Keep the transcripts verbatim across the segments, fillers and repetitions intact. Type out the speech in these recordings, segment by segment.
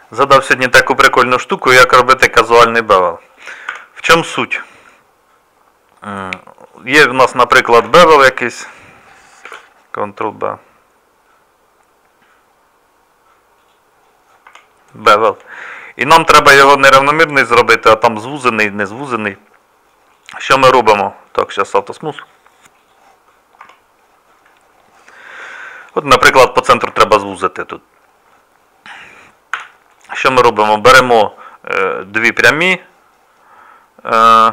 Задав сьогодні таку прикольну штуку, як робити казуальний бевел. В чому суть? Є в нас, наприклад, бевел якийсь. Ctrl-B. Бевел. І нам треба його нерівномірний зробити, а там звузений, не звузений. Що ми робимо? Так, зараз автосмуз. От, наприклад, по центру треба звузити тут. Що ми робимо? Беремо е, дві прямі. Е,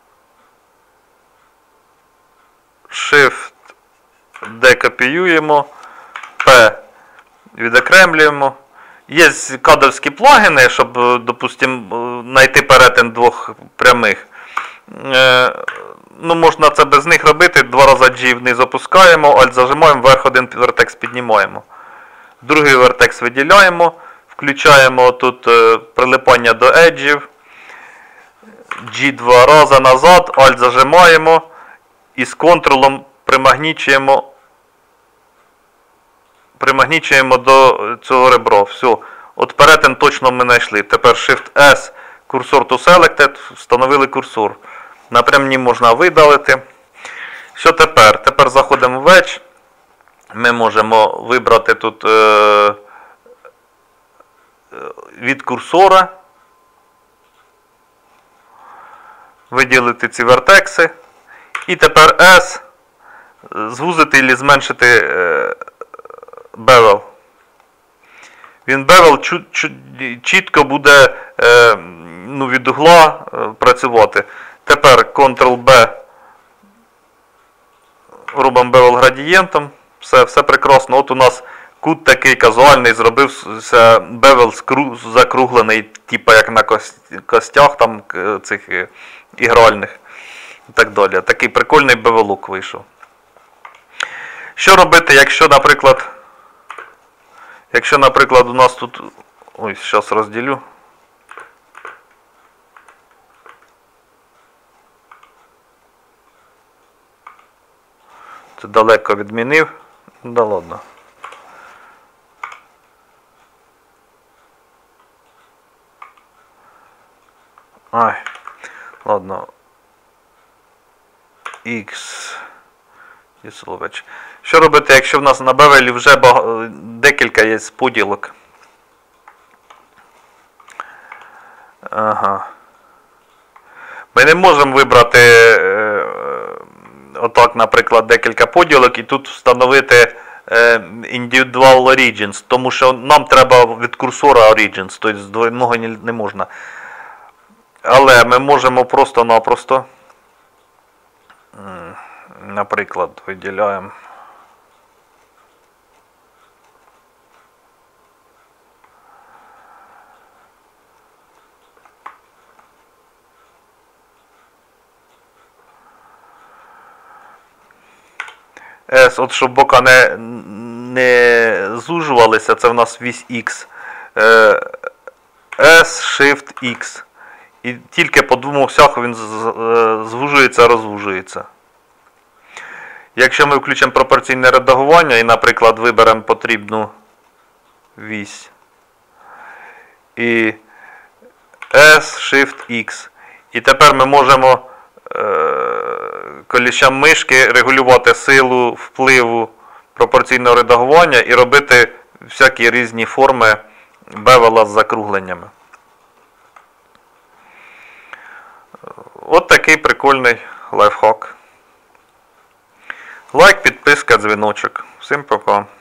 Shift D копіюємо. P відокремлюємо. Є кадровські плагіни, щоб, допустимо, знайти перетин двох прямих. Е, ну, можна це без них робити. Два рази G вниз опускаємо, Alt зажимаємо, вверх один вертекс піднімаємо. Другий вертекс виділяємо. Включаємо тут е, прилипання до еджів. G два рази назад, Alt зажимаємо і з контролом примагнічуємо примагнічуємо до цього ребра. Все. От перетин точно ми знайшли. Тепер Shift-S, курсор to selected, встановили курсор. Напрямні можна видалити. Що тепер? Тепер заходимо в Edge. Ми можемо вибрати тут е, від курсора, виділити ці вертекси. І тепер S, звузити або зменшити е, бевел. Він бевел чітко буде е, ну, від угла е, працювати. Тепер Ctrl-B, робимо бевел градієнтом. Все, все прекрасно. От у нас кут такий казуальний, зробився бевел закруглений, типу як на костях там цих ігральних і так далі. Такий прикольний бевелок вийшов. Що робити, якщо, наприклад, якщо, наприклад, у нас тут, ой, зараз розділю. Це далеко відмінив. Да ладно. Ай, ладно. X. Що робити, якщо в нас на бевелі вже бага... декілька є поділок? Ага. Ми не можемо вибрати е, отак, наприклад, декілька поділок і тут встановити е, individual origins, тому що нам треба від курсора origins, тобто з двойного не можна. Але ми можемо просто-напросто, наприклад, виділяємо S, от щоб бока не, не зужувалися, це в нас вісь X. S, Shift, X. І тільки по двом осях він звужується, розвужується. Якщо ми включимо пропорційне редагування і, наприклад, виберемо потрібну вісь і S, Shift, X. І тепер ми можемо клавішем мишки регулювати силу впливу пропорційного редагування і робити всякі різні форми бевела з закругленнями. От такий прикольний лайфхак. Лайк, підписка, дзвіночок. Всім пока.